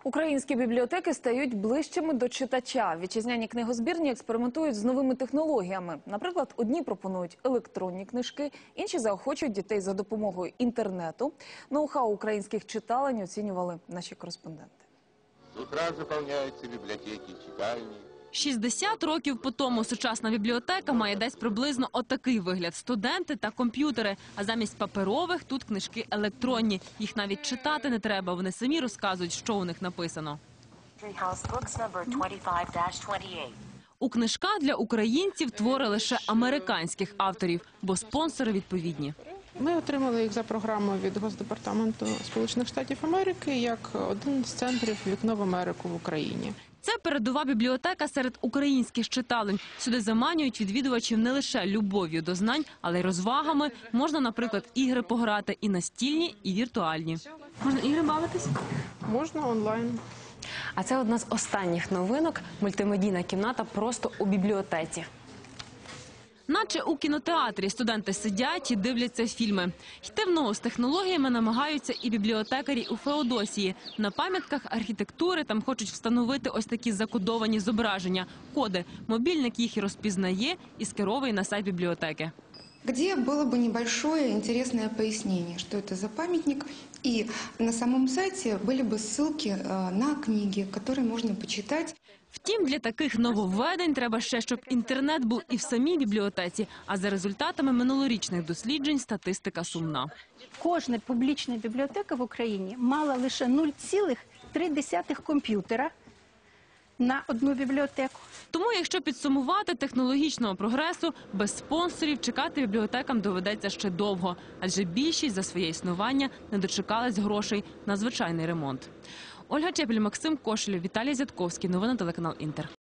Українські бібліотеки стають ближчими до читача. Вітчизняні книгозбірні експериментують з новими технологіями. Наприклад, одні пропонують електронні книжки, інші заохочують дітей за допомогою інтернету. Ноу-хау українських читалень оцінювали наші кореспонденти. З утра заповняються бібліотеки, читальні. 60 років по тому сучасна бібліотека має десь приблизно отакий вигляд. Студенти та комп'ютери. А замість паперових тут книжки електронні. Їх навіть читати не треба. Вони самі розказують, що у них написано. У книжках для українців твори лише американських авторів, бо спонсори відповідні. Ми отримали їх за програмою від Госдепартаменту Сполучених Штатів Америки як один з центрів «Вікно в Америку» в Україні. Це передова бібліотека серед українських читалень. Сюди заманюють відвідувачів не лише любов'ю до знань, але й розвагами. Можна, наприклад, ігри пограти і настільні, і віртуальні. Можна ігри бавитись? Можна онлайн. А це одна з останніх новинок – мультимедійна кімната просто у бібліотеці. Наче у кінотеатрі студенти сидять і дивляться фільми. Йти в ногу з технологіями намагаються і бібліотекарі у Феодосії. На пам'ятках архітектури там хочуть встановити ось такі закодовані зображення – коди. Мобільник їх і розпізнає, і скеровує на сайт бібліотеки. Где было бы небольшое интересное пояснение, что это за памятник, и на самом сайте были бы ссылки на книги, которые можно почитать. Втім, для таких нововведень треба ще, щоб інтернет був і в самій бібліотеці, а за результатами минулорічних досліджень статистика сумна. Кожна публічна бібліотека в Україні мала лише 0,3 комп'ютера на одну бібліотеку. Тому, якщо підсумувати технологічного прогресу, без спонсорів чекати бібліотекам доведеться ще довго, адже більшість за своє існування не дочекались грошей на звичайний ремонт. Ольга Чепіль, Максим Кошелєв, Віталій Зятковський. Новини телеканал Інтер.